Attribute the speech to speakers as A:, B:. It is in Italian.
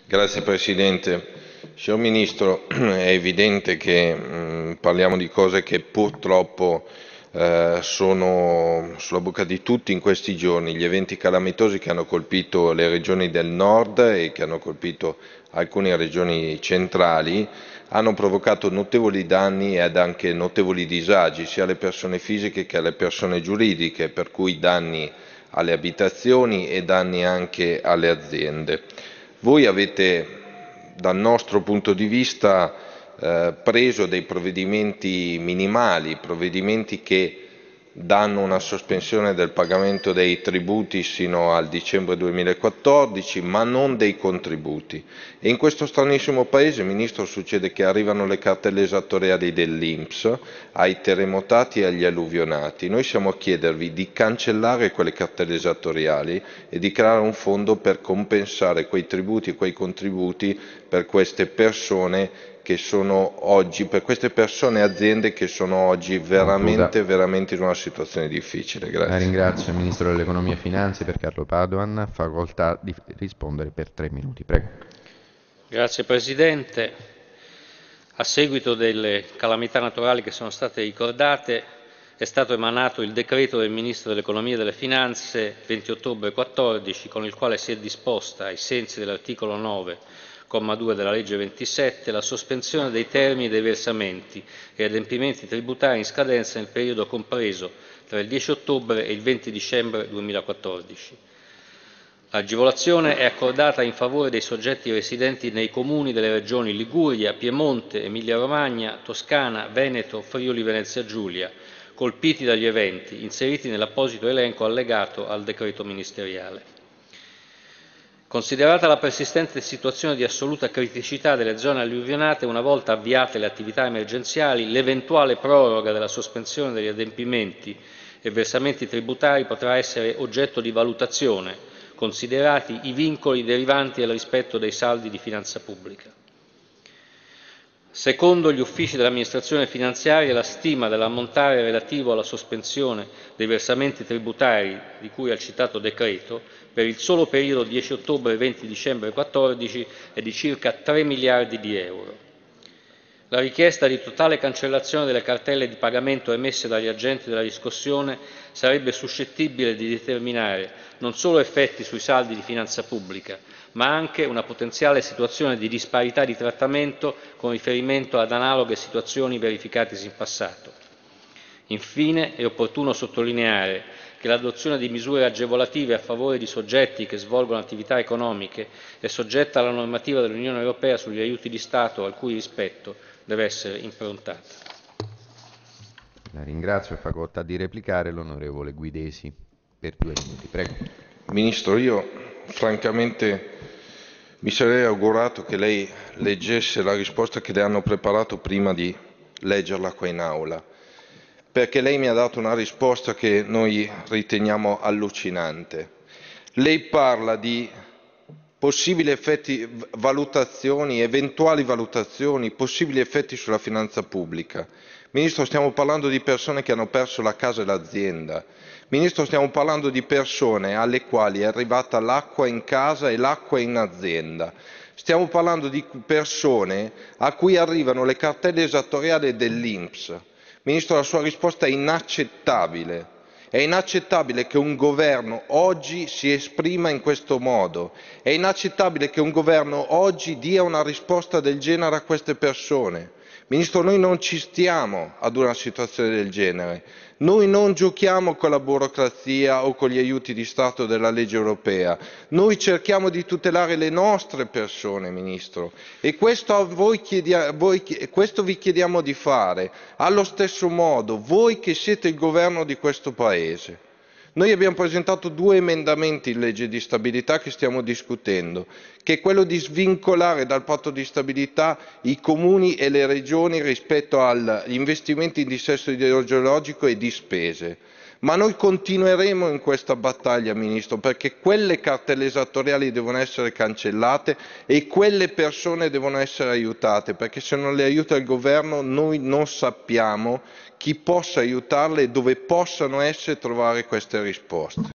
A: Grazie Presidente. Signor Ministro, è evidente che parliamo di cose che purtroppo sono sulla bocca di tutti in questi giorni, gli eventi calamitosi che hanno colpito le regioni del nord e che hanno colpito alcune regioni centrali hanno provocato notevoli danni ed anche notevoli disagi sia alle persone fisiche che alle persone giuridiche, per cui danni alle abitazioni e danni anche alle aziende. Voi avete, dal nostro punto di vista, preso dei provvedimenti minimali, provvedimenti che danno una sospensione del pagamento dei tributi sino al dicembre 2014, ma non dei contributi. E in questo stranissimo paese, Ministro, succede che arrivano le cartelle esattoriali dell'INPS ai terremotati e agli alluvionati. Noi siamo a chiedervi di cancellare quelle cartelle esattoriali e di creare un fondo per compensare quei tributi e quei contributi per queste persone che sono oggi, per queste persone e aziende che sono oggi veramente in una situazione difficile.
B: La
A: Grazie.
B: ringrazio il Ministro dell'Economia e Finanze per Carlo Padoan, facoltà di rispondere per 3 minuti. Prego.
C: Grazie Presidente. A seguito delle calamità naturali che sono state ricordate, è stato emanato il decreto del Ministro dell'Economia e delle Finanze 20 ottobre 2014, con il quale si è disposta, ai sensi dell'articolo 9, comma 2 della legge 27, la sospensione dei termini dei versamenti e adempimenti tributari in scadenza nel periodo compreso tra il 10 ottobre e il 20 dicembre 2014. L'agevolazione è accordata in favore dei soggetti residenti nei comuni delle regioni Liguria, Piemonte, Emilia-Romagna, Toscana, Veneto, Friuli Venezia Giulia, colpiti dagli eventi, inseriti nell'apposito elenco allegato al decreto ministeriale. Considerata la persistente situazione di assoluta criticità delle zone alluvionate, una volta avviate le attività emergenziali, l'eventuale proroga della sospensione degli adempimenti e versamenti tributari potrà essere oggetto di valutazione, considerati i vincoli derivanti dal rispetto dei saldi di finanza pubblica. Secondo gli uffici dell'amministrazione finanziaria, la stima dell'ammontare relativo alla sospensione dei versamenti tributari di cui al citato decreto per il solo periodo 10 ottobre 20 dicembre 2014 è di circa 3 miliardi di euro. La richiesta di totale cancellazione delle cartelle di pagamento emesse dagli agenti della riscossione sarebbe suscettibile di determinare non solo effetti sui saldi di finanza pubblica, ma anche una potenziale situazione di disparità di trattamento con riferimento ad analoghe situazioni verificatesi in passato. Infine, è opportuno sottolineare che l'adozione di misure agevolative a favore di soggetti che svolgono attività economiche è soggetta alla normativa dell'Unione Europea sugli aiuti di Stato, al cui rispetto deve essere improntata.
B: La ringrazio, è facoltà di replicare l'onorevole Guidesi per 2 minuti. Prego.
A: Ministro, io francamente mi sarei augurato che lei leggesse la risposta che le hanno preparato prima di leggerla qua in aula, perché lei mi ha dato una risposta che noi riteniamo allucinante. Lei parla di possibili effetti, valutazioni, eventuali valutazioni, possibili effetti sulla finanza pubblica. Ministro, stiamo parlando di persone che hanno perso la casa e l'azienda. Ministro, stiamo parlando di persone alle quali è arrivata l'acqua in casa e l'acqua in azienda. Stiamo parlando di persone a cui arrivano le cartelle esattoriali dell'INPS. Ministro, la sua risposta è inaccettabile. È inaccettabile che un governo oggi si esprima in questo modo. È inaccettabile che un governo oggi dia una risposta del genere a queste persone. Ministro, noi non ci stiamo ad una situazione del genere. Noi non giochiamo con la burocrazia o con gli aiuti di Stato della legge europea. Noi cerchiamo di tutelare le nostre persone, Ministro, e questo vi chiediamo di fare. Allo stesso modo, voi che siete il governo di questo Paese. Noi abbiamo presentato 2 emendamenti in legge di stabilità che stiamo discutendo, che è quello di svincolare dal patto di stabilità i comuni e le regioni rispetto agli investimenti in dissesto idrogeologico e di spese. Ma noi continueremo in questa battaglia, Ministro, perché quelle cartelle esattoriali devono essere cancellate e quelle persone devono essere aiutate, perché se non le aiuta il governo noi non sappiamo chi possa aiutarle e dove possano esse trovare queste risposte.